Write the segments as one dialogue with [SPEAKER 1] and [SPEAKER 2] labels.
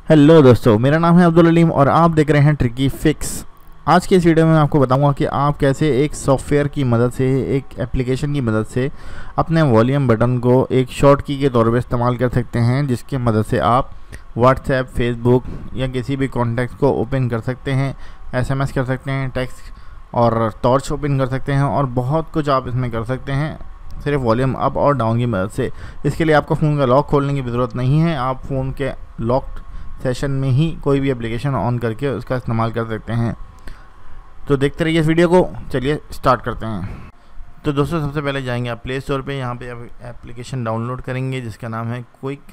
[SPEAKER 1] Hello दोस्तों, मेरा नाम है अब्दुल अलीम और आप देख रहे हैं ट्रिकी फिक्स। आज के इस वीडियो में मैं आपको बताऊंगा कि आप कैसे एक सॉफ्टवेयर की मदद से, एक एप्लीकेशन की मदद से अपने वॉल्यूम बटन को एक शॉर्ट की के तौर पर इस्तेमाल कर सकते हैं, जिसकी मदद से आप व्हाट्सएप, फेसबुक या किसी भी कॉन्टैक्ट को ओपन कर सकते हैं, एसएमएस कर सकते हैं, टेक्स्ट और टॉर्च ओपन कर सकते हैं और बहुत कुछ आप इसमें कर सकते हैं सिर्फ वॉल्यूम अप और डाउन की मदद से। इसके लिए आपको फ़ोन का लॉक खोलने की ज़रूरत नहीं है। आप फ़ोन के लॉक्ड सेशन में ही कोई भी एप्लीकेशन ऑन करके उसका इस्तेमाल कर सकते हैं। तो देखते रहिए इस वीडियो को। चलिए स्टार्ट करते हैं। तो दोस्तों, सबसे पहले जाएंगे आप प्ले स्टोर पे। यहाँ पे आप एप्लीकेशन डाउनलोड करेंगे जिसका नाम है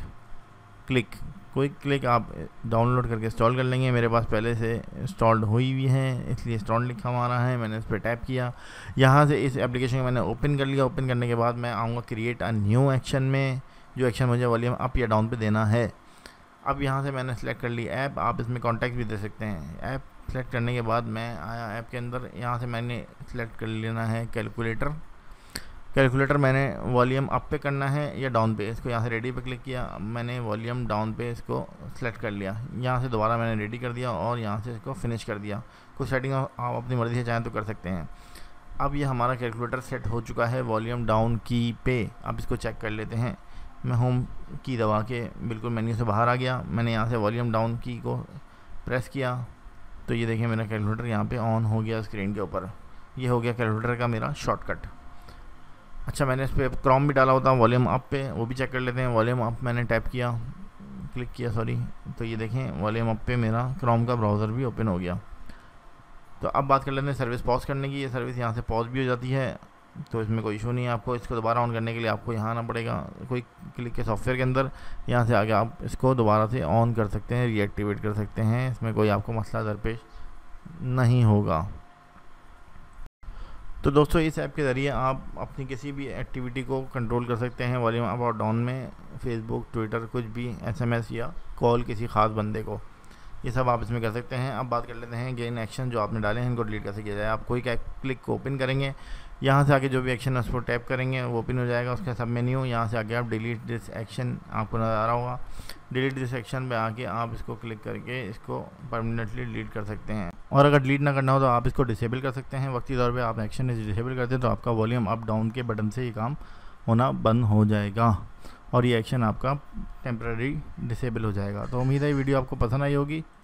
[SPEAKER 1] क्विक क्लिक आप डाउनलोड करके इंस्टॉल कर लेंगे। मेरे पास पहले से इंस्टॉल्ड हुई हुई है, इसलिए इंस्टॉल लिखा हुआ आ रहा है। मैंने इस पर टैप किया। यहाँ से इस एप्लीकेशन को मैंने ओपन कर लिया। ओपन करने के बाद मैं आऊँगा क्रिएट अ न्यू एक्शन में, जो एक्शन मुझे वॉल्यूम अप या डाउन पे देना है। अब यहाँ से मैंने सेलेक्ट कर ली ऐप। आप इसमें कॉन्टैक्ट भी दे सकते हैं। ऐप सेलेक्ट करने के बाद मैं आया ऐप के अंदर। यहाँ से मैंने सेलेक्ट कर लेना है कैलकुलेटर मैंने वॉल्यूम अप पे करना है या डाउन पे। इसको यहाँ से रेडी पे क्लिक किया। मैंने वॉल्यूम डाउन पे इसको सेलेक्ट कर लिया। यहाँ से दोबारा मैंने रेडी कर दिया और यहाँ से इसको फिनिश कर दिया। कुछ सेटिंग आप अपनी मर्ज़ी से चाहें तो कर सकते हैं। अब ये हमारा कैलकुलेटर सेट हो चुका है वॉल्यूम डाउन की पे। अब इसको चेक कर लेते हैं। मैं होम की दबा के बिल्कुल मेन्यू से बाहर आ गया। मैंने यहाँ से वॉल्यूम डाउन की को प्रेस किया तो ये देखिए मेरा कैलकुलेटर यहाँ पे ऑन हो गया स्क्रीन के ऊपर। ये हो गया कैलकुलेटर का मेरा शॉर्टकट। अच्छा, मैंने इस पर क्रोम भी डाला होता वॉल्यूम अप पे, वो भी चेक कर लेते हैं। वॉल्यूम अप मैंने टैप किया, क्लिक किया सॉरी, तो ये देखें वॉल्यूम अप पे मेरा क्रोम का ब्राउज़र भी ओपन हो गया। तो अब बात कर लेते हैं सर्विस पॉज करने की। ये सर्विस यहाँ से पॉज भी हो जाती है, तो इसमें कोई इशू नहीं है। आपको इसको दोबारा ऑन करने के लिए आपको यहाँ आना पड़ेगा कोई क्लिक के सॉफ्टवेयर के अंदर। यहाँ से आगे आप इसको दोबारा से ऑन कर सकते हैं, रीएक्टिवेट कर सकते हैं। इसमें कोई आपको मसला दरपेश नहीं होगा। तो दोस्तों, इस ऐप के ज़रिए आप अपनी किसी भी एक्टिविटी को कंट्रोल कर सकते हैं वॉल्यूम अप और डाउन में। फेसबुक, ट्विटर, कुछ भी, एसएमएस या कॉल किसी ख़ास बंदे को, ये सब आप इसमें कर सकते हैं। अब बात कर लेते हैं गेन एक्शन जो आपने डाले हैं इनको डिलीट कैसे किया जाए। आप कोई क्लिक को ओपन करेंगे, यहाँ से आगे जो भी एक्शन है उस पर टैप करेंगे, वो ओपन हो जाएगा उसका सब मेन्यू। यहाँ से आगे आप डिलीट दिस एक्शन आपको नज़र आ रहा होगा। डिलीट दिस एक्शन पे आके आप इसको क्लिक करके इसको परमानेंटली डिलीट कर सकते हैं। और अगर डिलीट ना करना हो तो आप इसको डिसेबल कर सकते हैं। वक्ती तौर पे आप एक्शन डिसेबल करते हैं तो आपका वॉल्यूम अप डाउन के बटन से ये काम होना बंद हो जाएगा और ये एक्शन आपका टेम्पररी डिसेबल हो जाएगा। तो उम्मीद है वीडियो आपको पसंद आई होगी।